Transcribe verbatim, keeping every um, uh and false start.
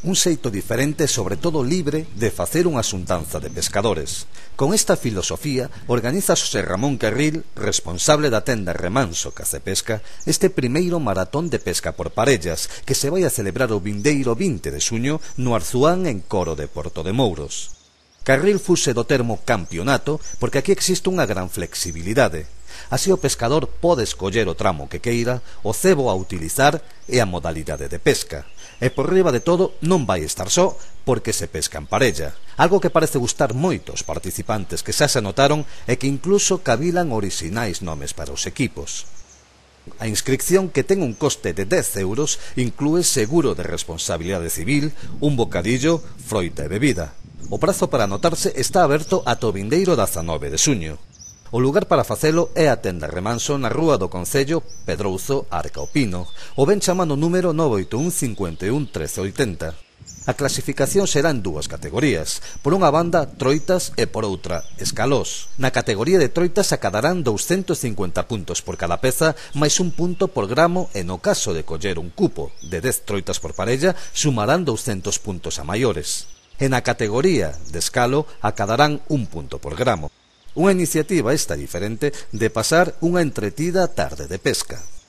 Un xeito diferente e sobre todo libre de facer unha xuntanza de pescadores. Con esta filosofía organiza Xosé Ramón Carril, responsable da tenda Remanso Cacepesca, este primeiro maratón de pesca por parellas que se vai a celebrar o vindeiro vinte de xuño no Arzuán en Coro de Porto de Mouros. Carril fuse do termo campeonato porque aquí existe unha gran flexibilidade. Así o pescador pode escoller o tramo que queira, o cebo a utilizar e a modalidade de pesca. E por riba de todo non vai estar só porque se pesca en parella, algo que parece gustar moito aos participantes que xa se anotaron e que incluso cavilan orixinais nomes para os equipos. A inscripción, que ten un coste de dez euros, inclúe seguro de responsabilidade civil, un bocadillo, froita e bebida. O prazo para anotarse está aberto ata o vindeiro dezanove de xuño. O lugar para facelo é a tenda Remanso na rúa do Concello, Pedrouzo, Arca o Pino, o ben chamado número nove oito un cinco un trece oitenta. A clasificación será en dúas categorías, por unha banda troitas e por outra escalós. Na categoría de troitas acadarán douscentos cincuenta puntos por cada peza, máis un punto por gramo e no caso de coller un cupo de dez troitas por parella, sumarán douscentos puntos a maiores. E na categoría de escalo acadarán un punto por gramo. Unha iniciativa esta diferente de pasar unha entretida tarde de pesca.